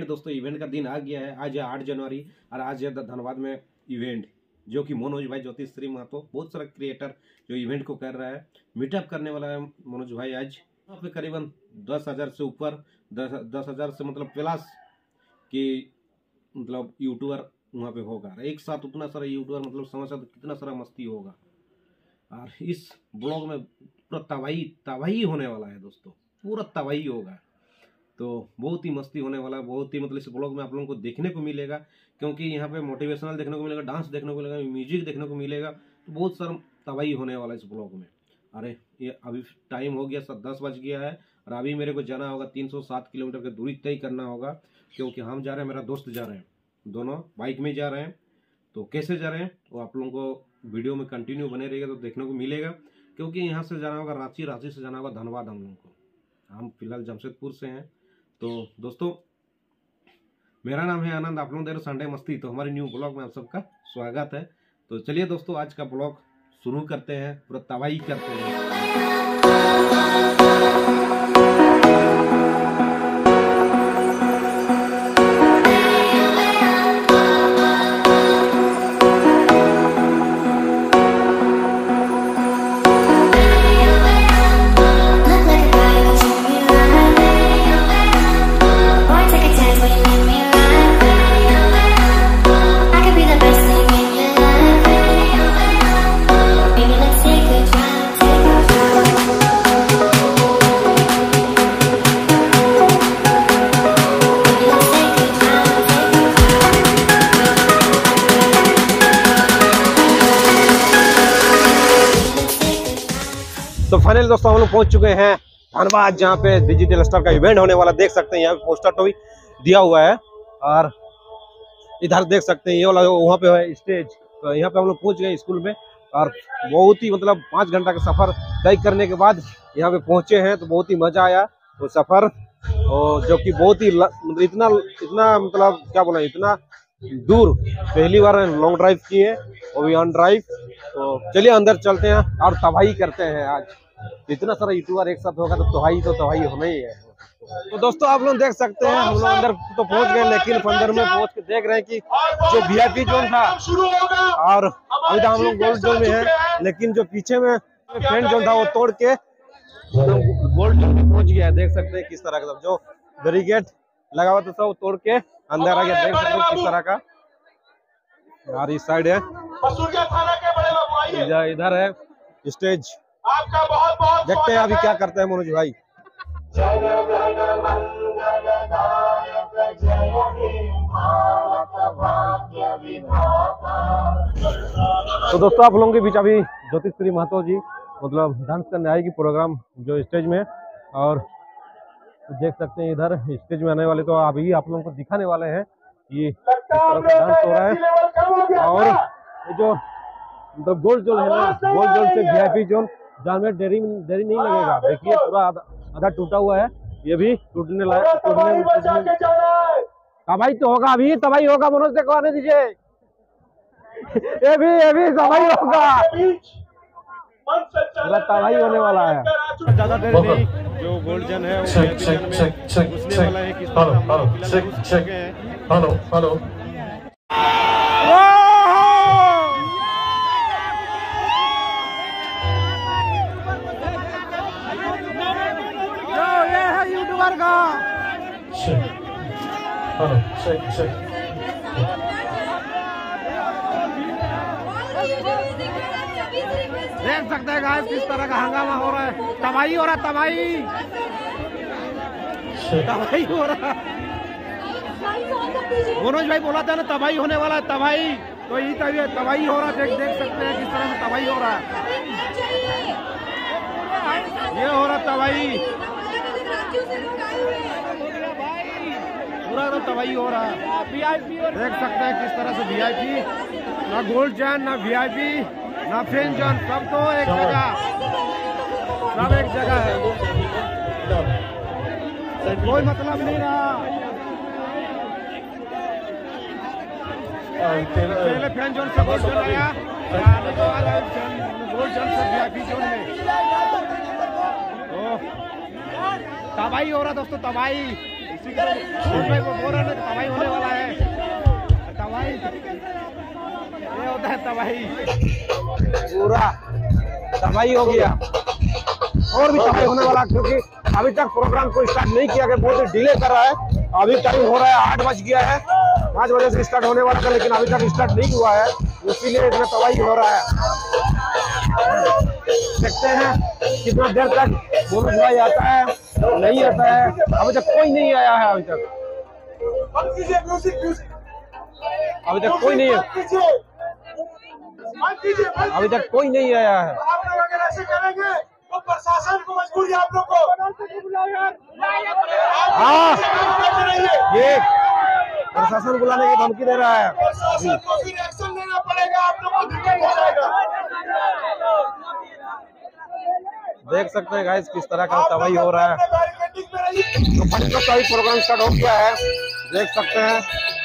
दोस्तों इवेंट का दिन आ गया है। आज है 8 जनवरी और आज है धनबाद में इवेंट, जो कि मनोज भाई ज्योतिश्री महतो बहुत सारा क्रिएटर जो इवेंट को कर रहा है, मीटअप करने वाला है मनोज भाई। आज वहाँ पे करीबन 10,000 से ऊपर 10,000 से मतलब प्लस कि मतलब यूट्यूबर वहाँ पे होगा। एक साथ उतना सारा यूट्यूबर मतलब समझ सकते कितना सारा मस्ती होगा। और इस ब्लॉग में पूरा तबाही होने वाला है दोस्तों, पूरा तबाही होगा। तो बहुत ही मस्ती होने वाला है, बहुत ही मतलब इस ब्लॉग में आप लोगों को देखने को मिलेगा, क्योंकि यहाँ पे मोटिवेशनल देखने को मिलेगा, डांस देखने को मिलेगा, म्यूजिक देखने को मिलेगा। तो बहुत सारा तबाही होने वाला है इस ब्लॉग में। अरे ये अभी टाइम हो गया 10 बज गया है और अभी मेरे को जाना होगा 307 किलोमीटर की दूरी तय करना होगा, क्योंकि हम जा रहे हैं, मेरा दोस्त जा रहे हैं, दोनों बाइक में जा रहे हैं। तो कैसे जा रहे हैं वो आप लोगों को वीडियो में कंटिन्यू बने रहेगा तो देखने को मिलेगा, क्योंकि यहाँ से जाना होगा रांची, रांची से जाना होगा धनबाद हम लोगों को। हम फिलहाल जमशेदपुर से हैं। तो दोस्तों मेरा नाम है आनंद, आप लोग देख रहे संडे मस्ती। तो हमारे न्यू ब्लॉग में आप सबका स्वागत है। तो चलिए दोस्तों आज का ब्लॉग शुरू करते हैं, पूरा तबाही करते हैं। तो फाइनली दोस्तों हम लोग पहुंच चुके हैं धनबाद, जहाँ पे डिजिटल स्टार का इवेंट होने वाला। देख सकते हैं यहाँ पे पोस्टर तो भी दिया हुआ है और इधर देख सकते हैं ये वाला वहाँ पे है स्टेज। तो यहाँ पे हम लोग पहुंच गए स्कूल में और बहुत ही मतलब 5 घंटा का सफर तय करने के बाद यहाँ पे पहुंचे हैं। तो बहुत ही मजा आया वो सफर, और जो कि बहुत ही इतना मतलब क्या बोला, इतना दूर पहली बार लॉन्ग ड्राइव किए, वो भी ऑन ड्राइव। तो चलिए अंदर चलते हैं और तबाही करते हैं। आज इतना सारा यूट्यूबर एक साथ होगा तो तबाही होना ही है। तो दोस्तों आप लोग देख सकते हैं हम लोग अंदर तो पहुंच गए, लेकिन अंदर में पहुंच के देख रहे हैं कि जो वीआईपी जोन था, और अभी तो हम लोग गोल्ड जोन में है, लेकिन जो पीछे में फ्रेंड जोन था वो तोड़ के गोल्ड जोन में पहुंच गया है। देख सकते हैं किस तरह का जो बैरिकेड लगा हुआ था सब तोड़ के अंदर आ गया। देख सकते हैं किस तरह का। और इस साइड है, इधर है स्टेज। देखते हैं अभी क्या करते हैं मनोज भाई। तो दोस्तों आप लोगों के बीच अभी ज्योतिश्री महतो जी मतलब डांस करने आएगी प्रोग्राम जो स्टेज में। और देख सकते हैं इधर स्टेज में आने वाले तो अभी आप लोगों को दिखाने वाले हैं कि किस तरह से डांस हो रहा है। और ये जो मतलब गोल्ड जोन है ना, गोल्ड जोन से वीआईपी जोन जहाँ में देरी नहीं लगेगा। देखिए पूरा आधा टूटा हुआ है, ये भी टूटने तबाही तो होगा, अभी तबाही होगा। मनोज से कहने दीजिए ये भी तबाही होगा, पूरा तबाही होने वाला है। ज्यादा देर नहीं, जो गोल्ड जोन है वो वीआईपी जोन में घुसने वाला है। किस तरह हेलो देख सकते हैं गाइस किस तरह का हंगामा हो रहा है, तबाही हो रहा है, तबाही हो रहा है। मनोज भाई बोला था ना तबाही होने वाला है, तबाही। तो यही तबाही हो रहा है। देख सकते हैं किस तरह से तबाही हो रहा है, ये हो रहा तबाही, पूरा तबाही हो रहा है। देख सकते हैं किस तरह से वीआईपी, ना गोल्ड जोन ना वीआईपी ना फ्रेंड जोन, सब तो एक जगह, सब एक जगह है, कोई मतलब नहीं रहा। पहले फ्रेंड जोन से गोल्ड जोन आया, गोल्ड जोन से वीआईपी जोन में। तबाही हो रहा दोस्तों, तबाही। तबाही होने वाला है, तबाही ये होता है, तबाही पूरा तबाही हो गया और भी तबाही होने वाला, क्योंकि अभी तक प्रोग्राम को स्टार्ट नहीं किया गया, बहुत डिले कर रहा है। अभी टाइम हो रहा है 8 बज गया है, 5 बजे से स्टार्ट होने वाला था, लेकिन अभी तक स्टार्ट नहीं हुआ है, इसीलिए इतना तबाही हो रहा है। देखते हैं कितना देर तक मनोज भाई आता है, नहीं आता है। अभी तक कोई नहीं आया है, अभी तक कोई नहीं है, अभी तक कोई नहीं आया है। ऐसे करेंगे तो प्रशासन को मजबूरी आप लोग को, हाँ ये प्रशासन बुलाने की धमकी दे रहा है, प्रशासन को फिर एक्शन लेना पड़ेगा, आप लोग को दिक्कत हो जाएगा। देख सकते हैं गाइस किस तरह का तबाही हो रहा है। तो बच्चों का भी प्रोग्राम स्टार्ट हो गया है, देख सकते हैं।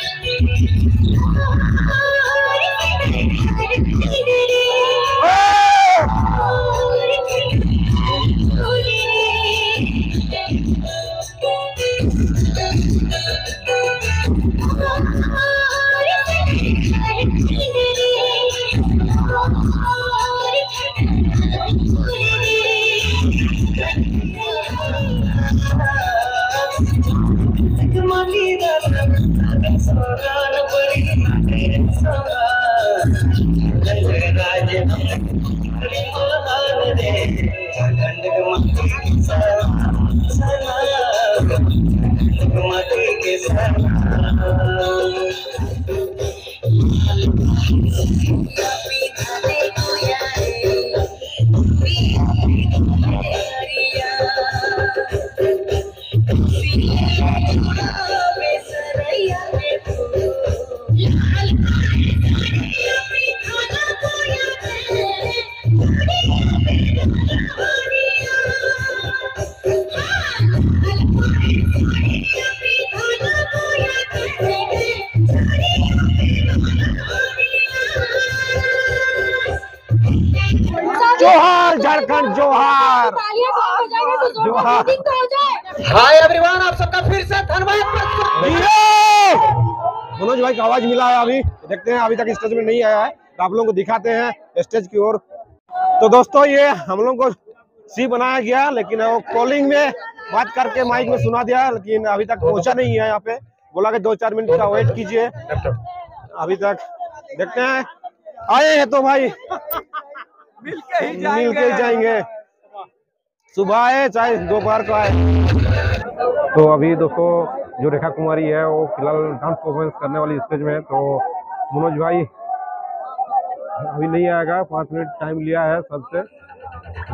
जोहार झारखंड, जोहार जोहार। हाय एवरीवन, आप सबका फिर से धन्यवाद। मनोज भाई का आवाज मिला है, अभी देखते हैं, अभी तक स्टेज में नहीं आया है, तो आप लोगों को दिखाते हैं स्टेज की ओर। तो दोस्तों ये हम लोग को सी बनाया गया, लेकिन वो कॉलिंग में बात करके माइक में सुना दिया, लेकिन अभी तक पहुंचा नहीं है यहाँ पे। बोला कि 2-4 मिनट का वेट कीजिए, अभी तक देखते हैं। आए हैं तो भाई मिल के ही जाएंगे, सुबह आए चाहे दोपहर को आए। तो अभी दोस्तों जो रेखा कुमारी है वो फिलहाल डांस परफॉर्मेंस करने वाली स्टेज में है, तो मनोज भाई अभी नहीं आएगा, 5 मिनट टाइम लिया है सबसे। तो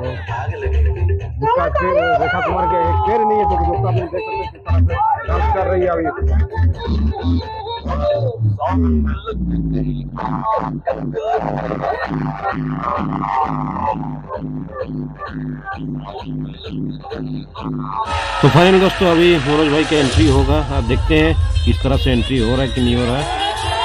रेखा कुमार के एक पैर नहीं है, तो दोस्तों आप देख सकते हैं किस तरह से डांस कर रही है अभी। तो फाइनली दोस्तों अभी मनोज भाई का एंट्री होगा, आप देखते हैं किस तरह से एंट्री हो रहा है कि नहीं हो रहा है।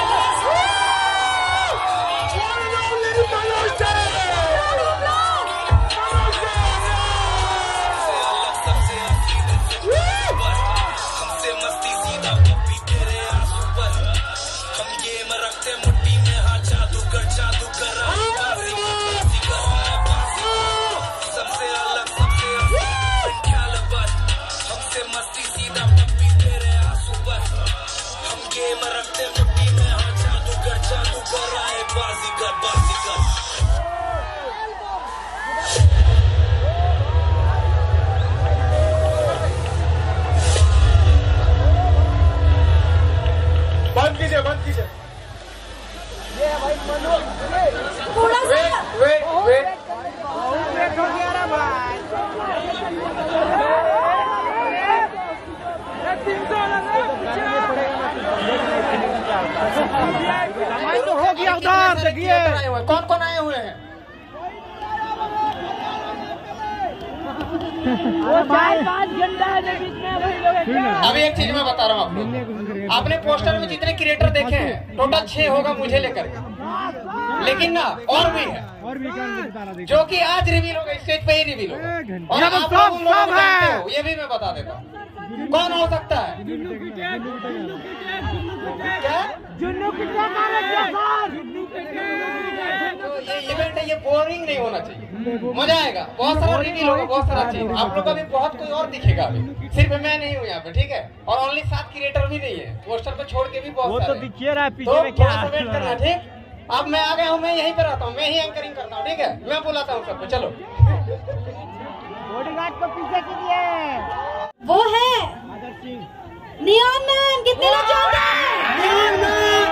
बंद कीजिए। ये है भाई वेट हो गया रे भाई। तो हो गया उधर, देखिए कौन कौन आए हुए हैं। अभी एक चीज मैं बता रहा हूँ आपको, आपने पोस्टर में जितने क्रिएटर देखे हैं टोटल 6 होगा मुझे लेकर, लेकिन ना और भी है जो कि आज रिवील होगा, स्टेज पे ही रिवील होगा। और आप लोग जानते हो, ये भी मैं बता देता हूँ। कौन हो सकता है? क्या? तो ये इवेंट है, ये बोरिंग नहीं होना चाहिए, मजा आएगा, बहुत सारा रिवील होगा, बहुत सारा चीज आप लोग का भी बहुत कोई और दिखेगा अभी, सिर्फ मैं नहीं हूँ यहाँ पे, ठीक है? और ओनली 7 क्रिएटर भी नहीं है, पोस्टर को छोड़ के भी बहुत सारे। तो दिखिए रहा है पीछे तो में क्या थोड़ा सा वेट करना, ठीक? अब मैं आ गया हूँ, मैं यहीं पे रहता हूँ, मैं ही एंकरिंग करता हूँ, ठीक है? मैं बुलाता हूँ सबको, चलो। बॉडीगार्ड को पीछे कीजिए। वो है नियॉन मैन, कितने लोग जानते हैं?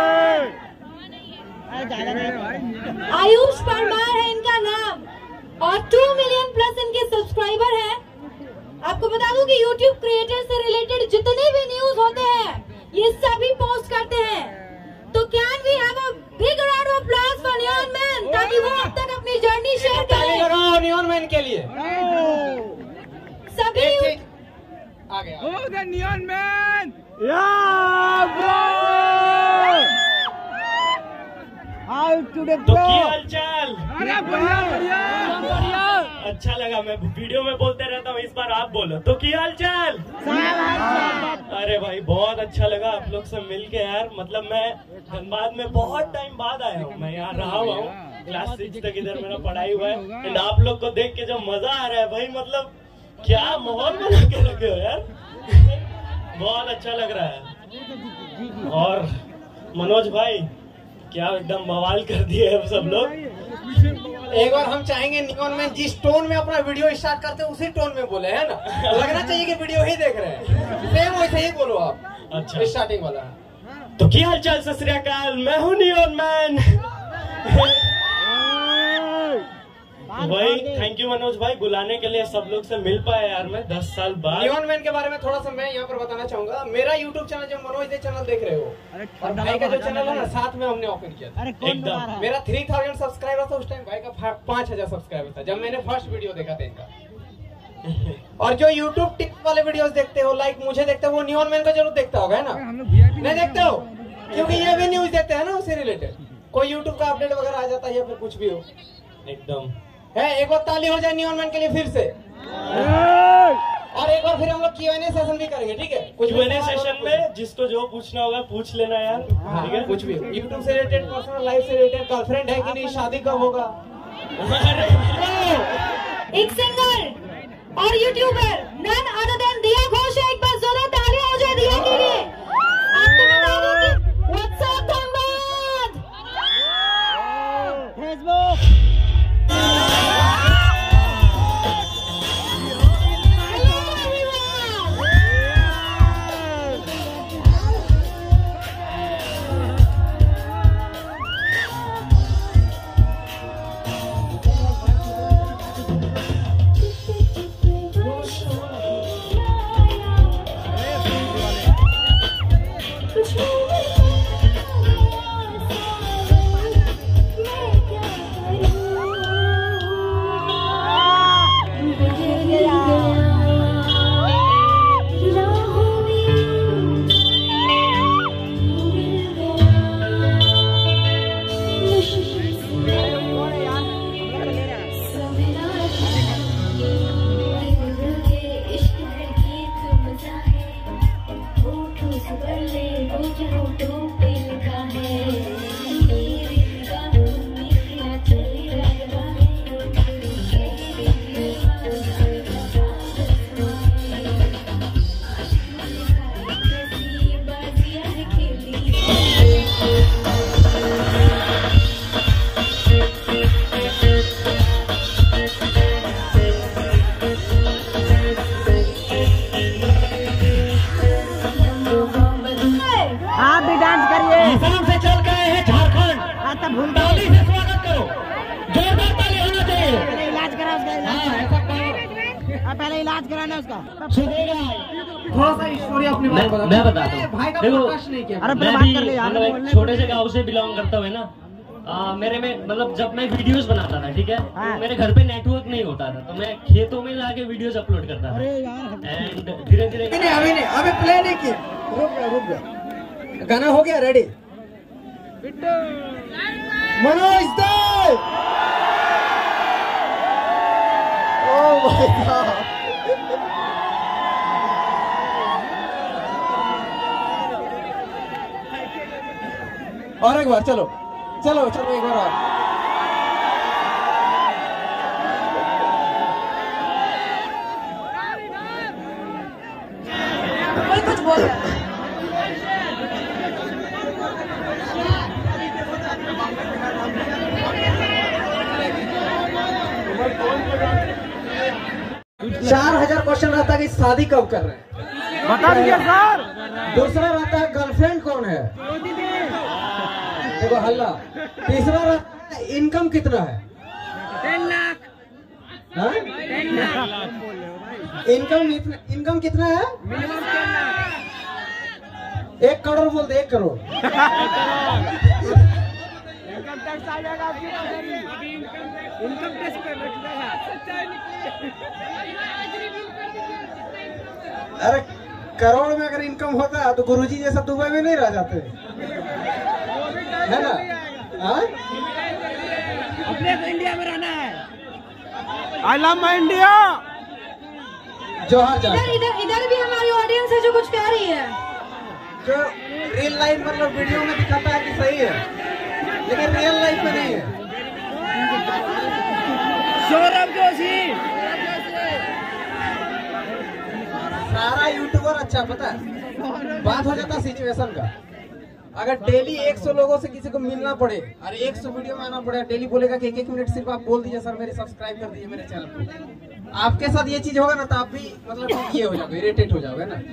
आयुष परमार है इनका नाम और 2 मिलियन प्लस इनके सब्सक्राइबर हैं। आपको बता दूं कि YouTube क्रिएटर से रिलेटेड जितने भी न्यूज होते हैं ये सभी पोस्ट करते हैं। तो can we have a big round of applause for neon man, ताकि वो अब तक अपनी जर्नी शेयर ताली करें। लगाओ नियॉन मैन के लिए। सभी एक चीज आ गया, नियॉन मैन तो की हालचाल? अच्छा लगा, मैं वीडियो में बोलते रहता हूँ, इस बार आप बोलो तो की हालचाल? अरे भाई बहुत अच्छा लगा आप लोग से मिलके यार, मतलब मैं धनबाद में बहुत टाइम बाद आया हूँ, मैं यहाँ रहा हुआ हूँ, क्लास 6 तक इधर मेरा पढ़ाई हुआ है, एंड आप लोग को देख के जो मजा आ रहा है भाई, मतलब क्या माहौल बना के रखे हो यार, बहुत अच्छा लग रहा है। और मनोज भाई क्या एकदम बवाल कर दिए हैं सब लोग। एक बार हम चाहेंगे नियॉन मैन जिस टोन में अपना वीडियो स्टार्ट करते हैं उसी टोन में बोले, है ना? लगना चाहिए कि वीडियो ही देख रहे हैं, सेम वैसे ही बोलो आप। अच्छा स्टार्टिंग वाला तो की हाल चाल? सत श्री अकाल, मैं हूँ नियॉन मैन। भाई थैंक यू मनोज भाई, बुलाने के लिए सब लोग से मिल पाया यार मैं 10 साल बाद। नियॉन मैन के बारे में थोड़ा सा मैं यहाँ पर बताना चाहूंगा। मेरा यूट्यूब चैनल जो मनोज दे चैनल देख रहे हो, और भाई का जो चैनल है ना, साथ में हमने ओपन किया था। एकदम मेरा 3000 सब्सक्राइबर था उस टाइम, भाई का 5000 सब्सक्राइबर था जब मैंने फर्स्ट वीडियो देखा था इनका। और जो यूट्यूब टिप वाले वीडियोस देखते हो, लाइक मुझे देखते हो, वो नियॉन मैन का जरूर देखता होगा, है ना? नहीं देखते हो? क्योंकि ये भी न्यूज देखते हैं ना उससे रिलेटेड, कोई यूट्यूब का अपडेट वगैरह आ जाता है या फिर कुछ भी हो। एकदम है, एक बार ताली हो जाए नियॉन मैन के लिए फिर से। और एक बार फिर हम लोग Q&A सेशन भी करेंगे, ठीक है? कुछ Q&A सेशन में जिसको जो पूछना होगा पूछ लेना यार, ठीक है? कुछ भी यूट्यूब से रिलेटेड, पर्सनल लाइफ से रिलेटेड, गर्लफ्रेंड है कि नहीं, शादी कब होगा। एक सिंगर और यूट्यूबर नन अदर देन दिया घोष है, एक बार जोरदार ताली हो जाए दिया के लिए। आपको बता दूं कि व्हाट्सएप धनबाद फेसबुक पहले इलाज कराना उसका। थोड़ा सा स्टोरी अपनी बात बता। मैं बताता हूँ। भाई का देखो, प्रकाश नहीं किया। अरे मैं बात भी कर ले यार, मतलब एक छोटे से गांव से बिलोंग करता हूँ ना, मेरे में मतलब जब मैं वीडियोस बनाता था, ठीक है, हाँ। तो मेरे घर पे नेटवर्क नहीं होता था, तो मैं खेतों में जाके वीडियोस अपलोड करता था। अरे यार एंड धीरे धीरे नहीं अभी नहीं, अभी प्ले नहीं किया, रुक जा। गाना हो गया रेडी? मनोज दे। Oh my god. और एक बार चलो चलो चलो एक बार और। कोई कुछ बोल रहा है। चार 4,000 क्वेश्चन रहता है कि शादी कब कर रहे हैं, बता दिया सर। दूसरा रहता है गर्लफ्रेंड कौन है, देखो हल्ला। तीसरा रहता है इनकम कितना है, 10 लाख। हाँ? इनकम कितना है, मिनिमम 10 लाख। 1 करोड़ बोल दे, 1 करोड़। इनकम टैक्स आ जाएगा आपकी अभी इनकम टैक्स पे बैठेगा। अरे करोड़ में अगर इनकम होता है तो गुरुजी जैसा दुबई में नहीं रह जाते, है ना? हाँ? अपने को इंडिया में रहना है। I love my India. जोहार इधर जान इधर इधर भी हमारी ऑडियंस है जो कुछ कह रही है। जो रियल लाइफ मतलब वीडियो में दिखाता है कि सही है, लेकिन रियल लाइफ में नहीं है। सौरभ जोशी। सारा यूट्यूबर अच्छा, पता है बात हो जाता सिचुएशन का। अगर डेली 100 लोगों से किसी को मिलना पड़े और 100 वीडियो में आना पड़े, डेली बोलेगा कि 1-1 मिनट सिर्फ आप बोल दीजिए सर मेरे सब्सक्राइब कर दीजिए मेरे चैनल को, आपके साथ ये चीज होगा ना तो आप भी मतलब ये हो जाओगे, इरिटेट हो जाओगे ना।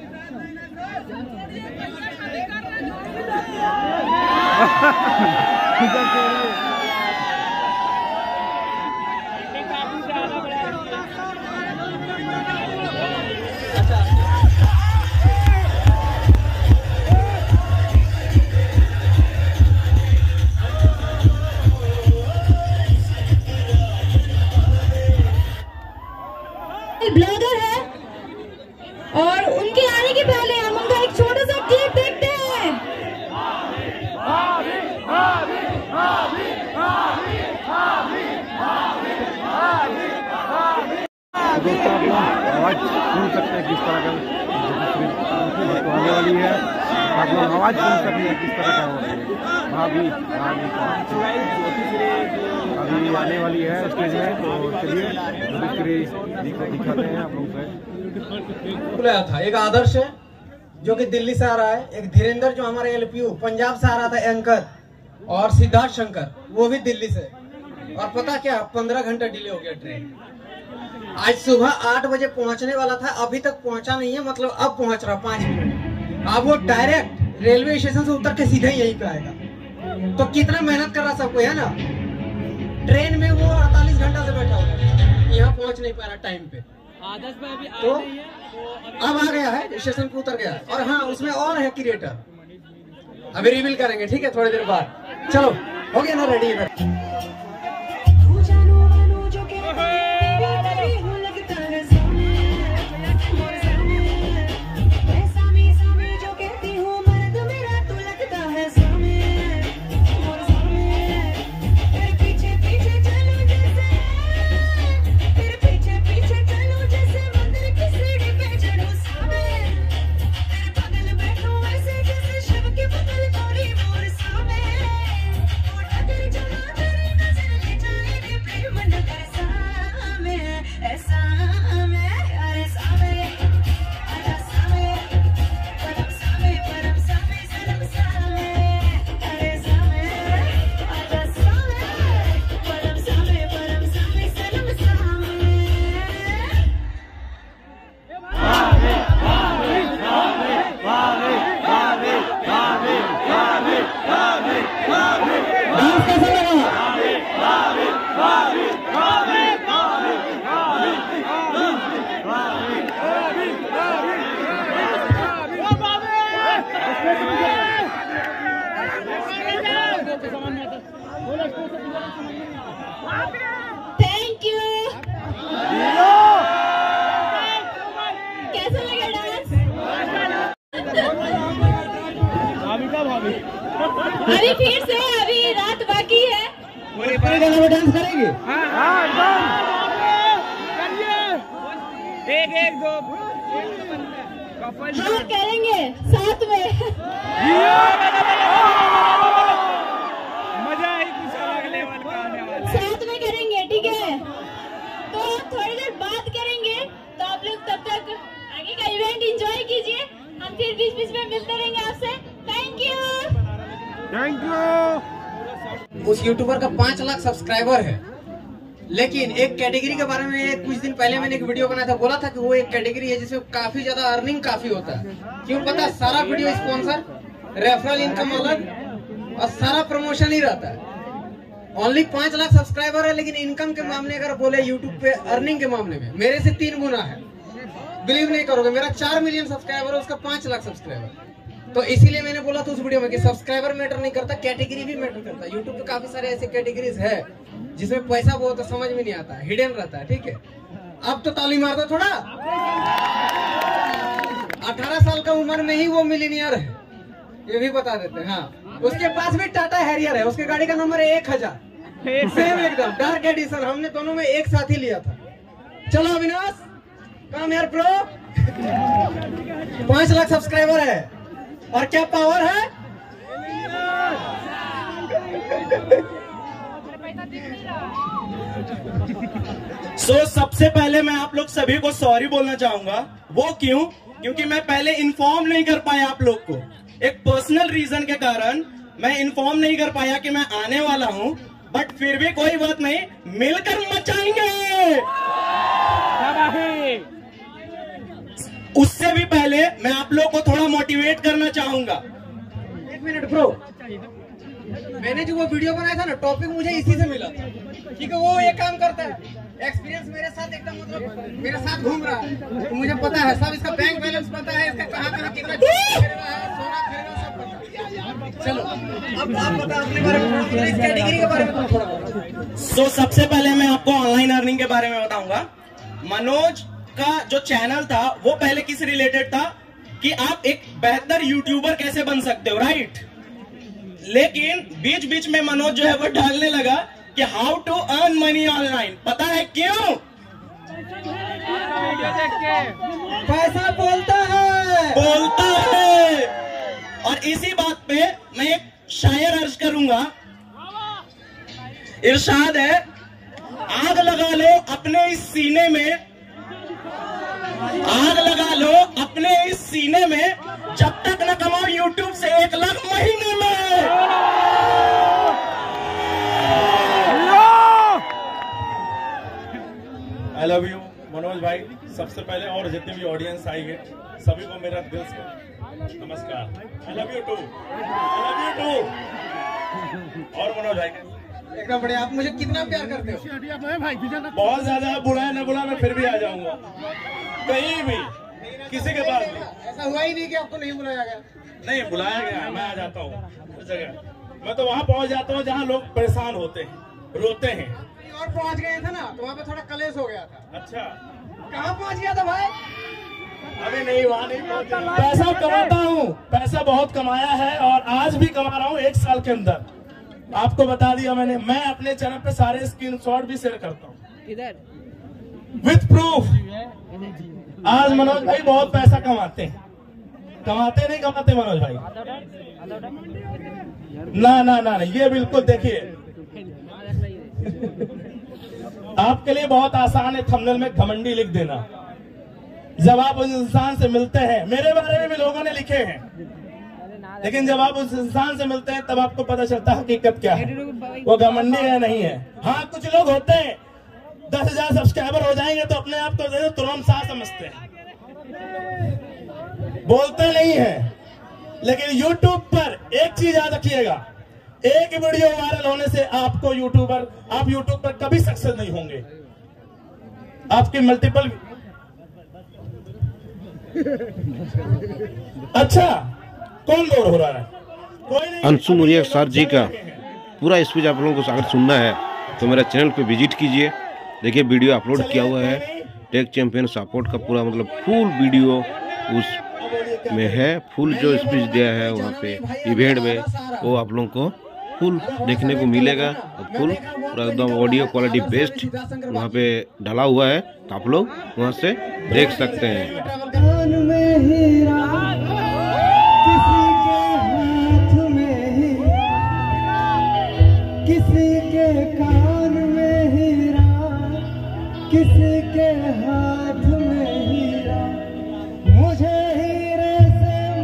ब्लॉगर है और उनके आने के पहले हम उनका एक छोटा सा क्लिप देखते हैं। दोस्तों आप लोग आवाज़ सुन सकते हैं किस तरह का आने वाली है, आप लोग आवाज़ सुन सकते हैं किस तरह का हो रही है। भाभी अभी आने वाली है स्टेज में, तो चलिए दिखाते हैं आप लोग से। बुलाया था एक आदर्श है जो कि दिल्ली से आ रहा है, एक धीरेन्द्र जो हमारे एलपीयू पंजाब से आ रहा था एंकर, और सिद्धार्थ शंकर वो भी दिल्ली से। और पता क्या 15 घंटा डिले हो गया ट्रेन। आज सुबह 8 बजे पहुंचने वाला था, अभी तक पहुंचा नहीं है, मतलब अब पहुंच रहा 5 मिनट। अब वो डायरेक्ट रेलवे स्टेशन से उतर के सीधे यहीं पे आएगा। तो कितना मेहनत कर रहा सबको, है ना? ट्रेन में वो 48 घंटा से बैठा हुआ है, यहाँ पहुंच नहीं पा रहा टाइम पे। तो अब आ गया है, स्टेशन पे उतर गया है। और हाँ, उसमें और है क्रिएटर, अभी रिवील करेंगे, ठीक है, थोड़ी देर बाद। चलो हो गया ना रेडी इधर। Thank you. कैसा लगा डांस? अभी फिर से, अभी रात बाकी है। पूरे गाने में डांस करेंगे? एक दो हाँ करेंगे साथ में। फिर बीच बीच में मिलते रहेंगे आपसे। Thank you. उस यूट्यूबर का 5 लाख सब्सक्राइबर है, लेकिन एक कैटेगरी के बारे में कुछ दिन पहले मैंने एक वीडियो बनाया था, बोला था कि वो एक कैटेगरी है जिसमें काफी ज्यादा अर्निंग काफी होता है। क्यों पता? सारा वीडियो स्पॉन्सर, रेफरल इनकम अलग और सारा प्रमोशन ही रहता है। ओनली 5 लाख सब्सक्राइबर है, लेकिन इनकम के मामले अगर बोले यूट्यूब पे अर्निंग के मामले में मेरे से 3 गुना है। बिलीव नहीं करोगे, मेरा 4 मिलियन सब्सक्राइबर है, उसका 5 लाख सब्सक्राइबर। तो इसीलिए मैंने बोला था उस वीडियो में कि सब्सक्राइबर मैटर नहीं करता, कैटेगरी भी मैटर करता है। यूट्यूब पे काफी सारे ऐसे कैटेगरीज है जिसमें पैसा बहुत समझ में नहीं आता, हिडन रहता है। ठीक है, अब तो ताली मार दो थोड़ा। 18 साल का उम्र में ही वो मिलीनियर है, ये भी बता देते हैं। हाँ, उसके पास भी टाटा हैरियर है, उसके गाड़ी का नंबर है 1000, सेम एकदम डार्क एडिशन। हमने दोनों में एक साथ ही लिया था। चलो अविनाश, कम यार प्रो। 5 लाख सब्सक्राइबर है और क्या पावर है। सबसे पहले मैं आप लोग सभी को सॉरी बोलना चाहूंगा। वो क्यों? क्योंकि मैं पहले इन्फॉर्म नहीं कर पाया आप लोग को। एक पर्सनल रीजन के कारण मैं इन्फॉर्म नहीं कर पाया कि मैं आने वाला हूं, बट फिर भी कोई बात नहीं, मिलकर मचाएंगे। उससे भी पहले मैं आप लोग को थोड़ा मोटिवेट करना चाहूंगा। 1 मिनट ब्रो, मैंने जो वो वीडियो बनाया था ना, टॉपिक मुझे इसी से मिला था, क्योंकि वो ये काम करता है। एक्सपीरियंस मेरे साथ एकदम, मतलब मेरे साथ घूम रहा है, तो मुझे पता है सब। इसका बैंक बैलेंस पता है, इसका कहाँ कितना खरीदना है, सोना खरीदना, सब पता है। चलो अब आप बता अपने बारे में, इस कैटेगरी के बारे में थोड़ा बता। सबसे पहले मैं आपको ऑनलाइन अर्निंग के बारे में बताऊंगा। मनोज का जो चैनल था वो पहले किस रिलेटेड था कि आप एक बेहतर यूट्यूबर कैसे बन सकते हो, राइट। लेकिन बीच बीच में मनोज जो है वो डालने लगा कि how to earn money online. पता है क्यों? पैसा बोलता है। और इसी बात पे मैं एक शायर अर्ज करूंगा। इरशाद है, आग लगा लो अपने इस सीने में, आग लगा लो अपने इस सीने में, जब तक न कमाओ यूट्यूब से 1 लाख महीने में। आई लव यू मनोज भाई। सबसे पहले और जितनी भी ऑडियंस आई है सभी को मेरा दिल से नमस्कार। I love you too. और मनोज भाई एकदम बढ़िया। आप मुझे कितना प्यार करते हो? बहुत ज्यादा। बुलाए न बुलाए मैं फिर भी आ जाऊंगा, कहीं भी, किसी के पास भी। ऐसा हुआ ही नहीं कि आपको नहीं बुलाया गया। नहीं, बुलाया गया, मैं आ जाता हूँ उस जगह। मैं तो वहाँ पहुँच जाता हूँ जहाँ लोग परेशान होते हैं, रोते हैं। और पहुँच गए थे ना, तो वहाँ पे थोड़ा कलेश हो गया था। अच्छा, कहाँ पहुँच गया था भाई? अभी नहीं, वहाँ नहीं पहुँचा। पैसा कमाता हूँ, पैसा बहुत कमाया है और आज भी कमा रहा हूँ। 1 साल के अंदर आपको बता दिया मैंने। मैं अपने चैनल पे सारे स्क्रीनशॉट भी शेयर करता हूँ विथ प्रूफ। आज मनोज भाई बहुत पैसा कमाते हैं। कमाते नहीं कमाते मनोज भाई? ना, ये बिल्कुल देखिए, आपके लिए बहुत आसान है थंबनेल में घमंडी लिख देना। जब आप उस इंसान से मिलते हैं, मेरे बारे में भी लोगों ने लिखे हैं, लेकिन जब आप उस इंसान से मिलते हैं तब आपको पता चलता है हकीकत क्या है, वो घमंडी है नहीं है। हाँ, कुछ लोग होते हैं 10,000 सब्सक्राइबर हो जाएंगे तो अपने आप को तुरंत सा समझते हैं, बोलते नहीं है। लेकिन यूट्यूब पर एक चीज याद रखिएगा, एक वीडियो वायरल होने से आप यूट्यूब पर कभी सक्सेस नहीं होंगे। आपकी मल्टीपल। अच्छा, कौन बोर हो रहा है? कोई नहीं। अंशु मुरिया सर जी का पूरा स्पीच आप लोगों को अगर सुनना है तो मेरा चैनल पे विजिट कीजिए। देखिए, वीडियो अपलोड किया हुआ है, टेक चैंपियन सपोर्ट का पूरा मतलब फुल वीडियो उस में है। फुल जो स्पीच दिया है वहाँ पे इवेंट में, वो आप लोगों को फुल देखने को मिलेगा। फुल पूरा एकदम ऑडियो क्वालिटी बेस्ट वहाँ पे डाला हुआ है, तो आप लोग वहाँ से देख सकते हैं। किसी के कान में हीरा, किसी के हाथ में हीरा, मुझे हीरे से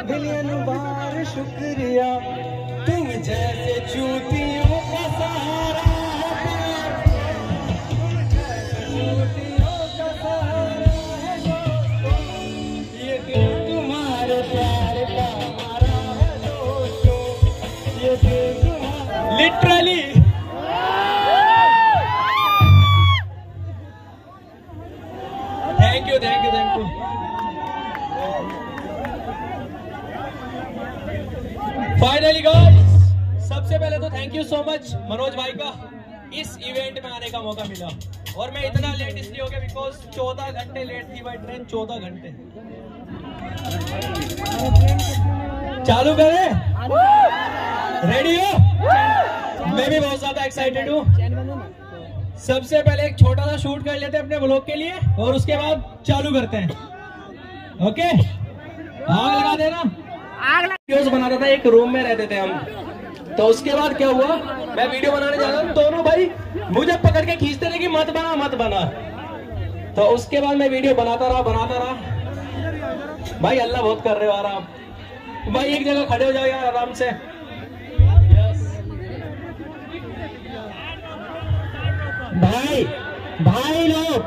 बिलियन बार शुक्रिया, तुम जैसे चूतियों का सहारा literally thank you. Finally guys, सबसे पहले तो thank you so much Manoj भाई का, इस इवेंट में आने का मौका मिला। और मैं इतना लेट इसलिए हो गया बिकॉज 14 घंटे लेट थी भाई ट्रेन, 14 घंटे। चालू करें? रेडी हो? मैं भी बहुत ज्यादा एक्साइटेड हूँ। सबसे पहले एक छोटा सा शूट कर लेते हैं अपने ब्लॉग के लिए और उसके बाद चालू करते हैं। ओके, आग लगा देना। वीडियोस बनाता था, एक रूम में रहते थे हम, तो उसके बाद क्या हुआ, मैं वीडियो बनाने जा रहा हूँ, दोनों भाई मुझे पकड़ के खींचते रहे कि मत बना। तो उसके बाद मैं वीडियो बनाता रहा। भाई अल्लाह बहुत कर रहे हो आराम। भाई एक जगह खड़े हो जाओ यार आराम से। भाई लोग,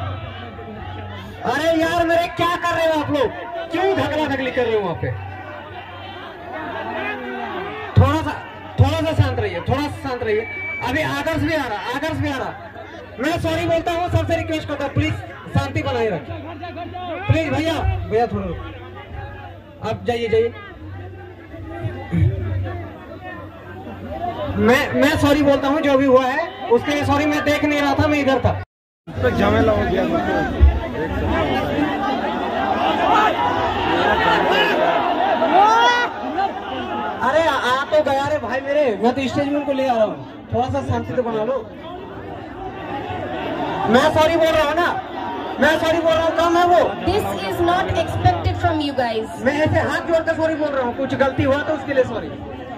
अरे यार मेरे क्या कर रहे हो आप लोग? क्यों धकला-धकली कर रहे हो वहां पे? थोड़ा सा शांत रहिए। अभी आदर्श भी आ रहा। मैं सॉरी बोलता हूँ, सबसे रिक्वेस्ट करता हूँ प्लीज शांति बनाए रखें। प्लीज भैया थोड़ा रुको। आप जाइए। मैं सॉरी बोलता हूँ, जो भी हुआ है उसके लिए सॉरी। मैं देख नहीं रहा था, मैं इधर था। तो झमेला हो गया। अरे आ तो गया रे भाई मेरे, मैं तो स्टेज में उनको ले आ रहा हूँ। थोड़ा सा शांति तो बना लो। मैं सॉरी बोल रहा हूँ ना, कम है वो। This is not expected from you guys. मैं ऐसे हाथ जोड़कर सॉरी बोल रहा हूँ, कुछ गलती हुआ तो उसके लिए सॉरी।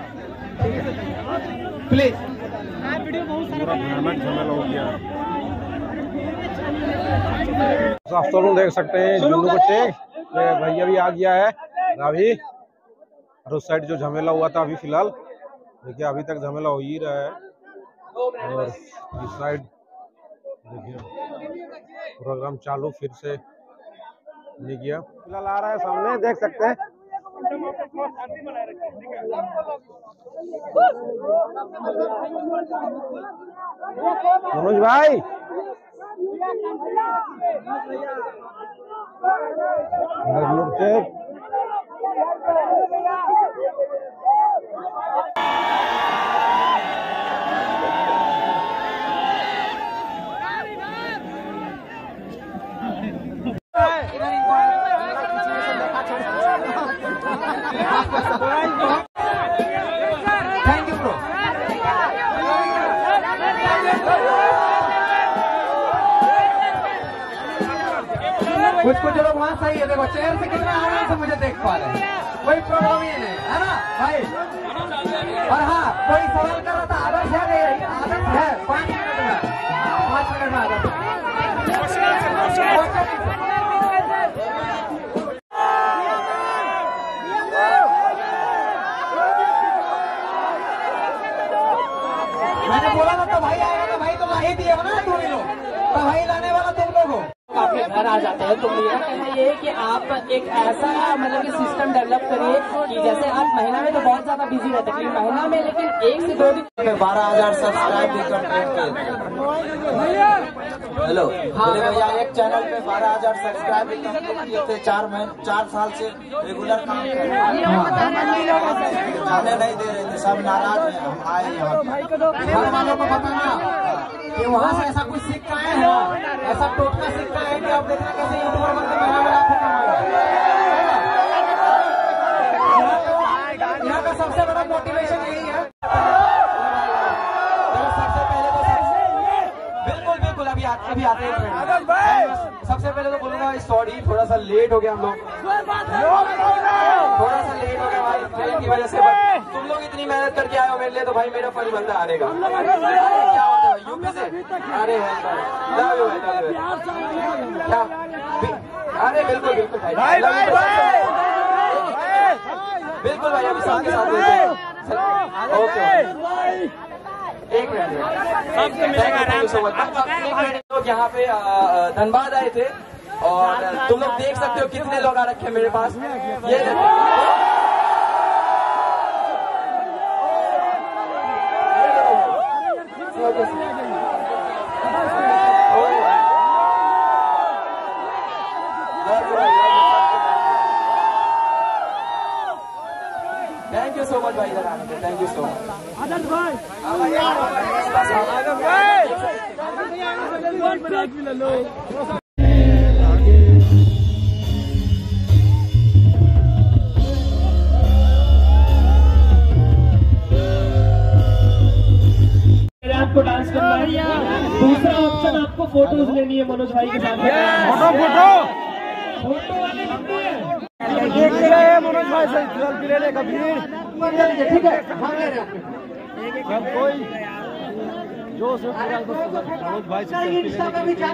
प्लीज। झमेला हो गया। आफ्टरनून देख सकते हैं जुन्नू को टेक भैया भी आ गया है रावी। और उस साइड जो झमेला हुआ था अभी फिलहाल देखिए, अभी तक झमेला हो ही रहा है। और इस साइड देखिए प्रोग्राम चालू फिर से नहीं किया, फिलहाल आ रहा है सामने देख सकते हैं। मनोज भाई थैंक यू ब्रो। कुछ लोग वहाँ सही है, देखो चेयर से कितना आराम से मुझे देख पा रहे हैं, कोई प्रॉब्लम ही नहीं है ना भाई। और हाँ, कोई सवाल कर रहा था, आदर्श है नहीं? आदर्श है 5 मिनट में आदर्श। मैंने बोला ना तो भाई आएगा ना, भाई तो ला ही दिए हो ना तुम लोग, तो भाई लाने वाला तुम लोग हो। आपके घर आ जाते हैं, तो मेरा कहना ये है कि आप एक ऐसा मतलब कि सिस्टम डेवलप करिए कि जैसे आप महीना में तो बहुत ज्यादा बिजी रहते हैं, महीना में लेकिन 1 से 2 दिन 12,000 सब्सक्राइब भी कंप्लीट किए। हेलो हाँ भैया, एक चैनल पे 12,000 सब्सक्राइब भी कंप्लीट किए थे। 4 साल से रेगुलर काम कर रहे हैं, जाने नहीं दे रहे थे, सब नाराज हैं। हम आए यहाँ घर वालों को बताना कि वहाँ से ऐसा कुछ सीख पाए हैं, ऐसा टोटका सीख पाए हैं कि आप देखना कैसे यूट्यूबर बनते महीना में लाखों कमाएगा। यहाँ का सबसे बड़ा मोटिवेशन यही है। सबसे पहले तो बिल्कुल अभी आते हैं। सबसे पहले तो बोलूंगा सॉरी, थोड़ा सा लेट हो गया हम लोग, थोड़ा सा लेट हो गया भाई ट्रेन की वजह से। तुम लोग इतनी मेहनत करके आए हो मेरे लिए, तो भाई मेरा फर्ज बनता आएगा। क्या होता है यूपी से? अरे क्या? अरे बिल्कुल भाई। बिल्कुल भाई, अभी सबके साथ देते हैं। ओके एक मिनट, लोग यहाँ पे धनबाद आए थे और तुम लोग देख सकते हो कितने लोग आ रखे हैं मेरे पास। ये थैंक यू सो मच भाई, इधर आने के थैंक यू सो मच। आपको डांस करना है। दूसरा ऑप्शन आपको फोटोज लेनी है मनोज भाई के साथ। फोटो वाले बनते हैं। देखते रहे मनोज भाई से सेल्फी लेने का भीड़। ठीक है, सब कोई जोश में पूरा मनोज भाई से सेल्फी लेने का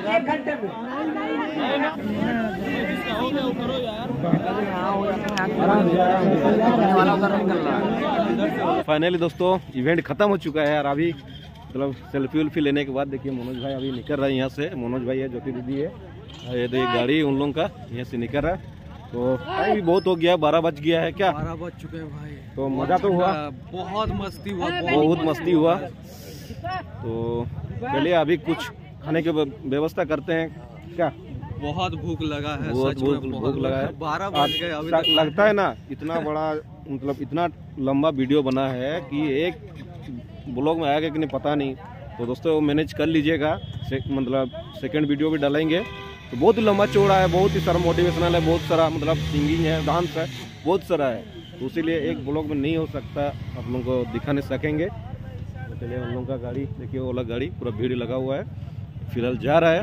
फाइनली दोस्तों इवेंट खत्म हो चुका है यार। अभी मतलब सेल्फी वेल्फी लेने के बाद देखिए मनोज भाई अभी निकल रहा है यहाँ से। मनोज भाई है, ज्योति दीदी है, ये तो गाड़ी उन लोगों का यहाँ से निकल रहा है। तो टाइम भी बहुत हो गया, 12 बज गया है क्या? 12 बज चुके हैं भाई। तो मजा तो हुआ, बहुत मस्ती हुआ, बहुत मस्ती हुआ। तो चलिए अभी कुछ खाने की व्यवस्था करते हैं क्या? बहुत भूख लगा है, बहुत भूख लगा है। 12 बज गए अभी तक। लगता है ना इतना बड़ा मतलब इतना लंबा वीडियो बना है कि एक ब्लॉग में आएगा कि नहीं पता नहीं। तो दोस्तों मैनेज कर लीजिएगा, मतलब सेकंड वीडियो भी डालेंगे। तो बहुत लंबा चौड़ा है, बहुत ही सारा मोटिवेशनल है, बहुत सारा मतलब सिंगिंग है, डांस है, बहुत सारा है। तो इसीलिए एक ब्लॉग में नहीं हो सकता, आप लोगों को दिखा नहीं सकेंगे। तो चलिए उन लोगों का गाड़ी देखिए, ओला गाड़ी पूरा भीड़ लगा हुआ है, फिलहाल जा रहा है।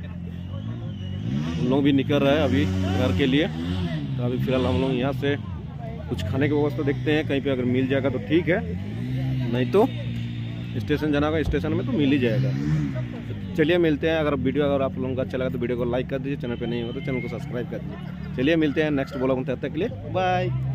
उन लोग भी निकल रहा है अभी घर के लिए। तो अभी फिलहाल हम लोग यहाँ से कुछ खाने की व्यवस्था देखते हैं, कहीं पे अगर मिल जाएगा तो ठीक है, नहीं तो स्टेशन जाना होगा, स्टेशन में तो मिल ही जाएगा। तो चलिए मिलते हैं। अगर वीडियो अगर आप लोगों का अच्छा लगा तो वीडियो को लाइक कर दीजिए, चैनल पे नहीं हो तो चैनल को सब्सक्राइब कर दीजिए। चलिए मिलते हैं नेक्स्ट ब्लॉग में, तब तक के लिए बाय।